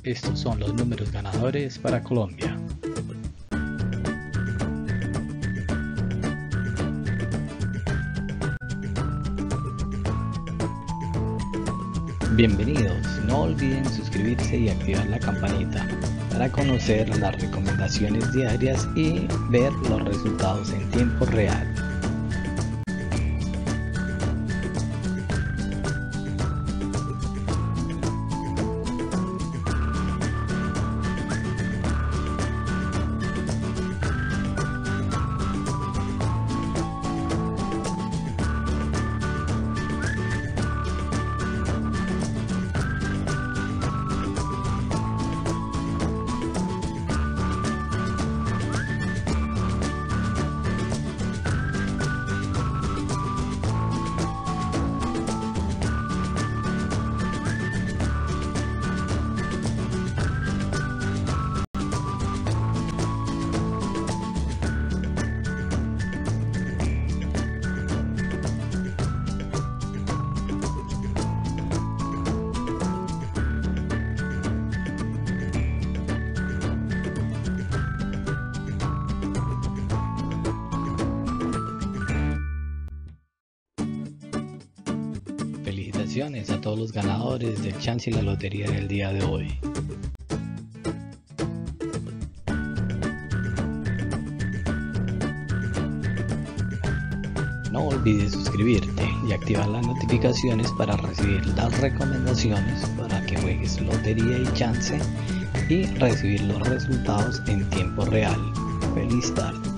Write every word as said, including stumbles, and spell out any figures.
Estos son los números ganadores para Colombia. Bienvenidos, no olviden suscribirse y activar la campanita para conocer las recomendaciones diarias y ver los resultados en tiempo real. Felicitaciones a todos los ganadores del chance y la lotería del día de hoy. No olvides suscribirte y activar las notificaciones para recibir las recomendaciones para que juegues lotería y chance y recibir los resultados en tiempo real. Feliz tarde.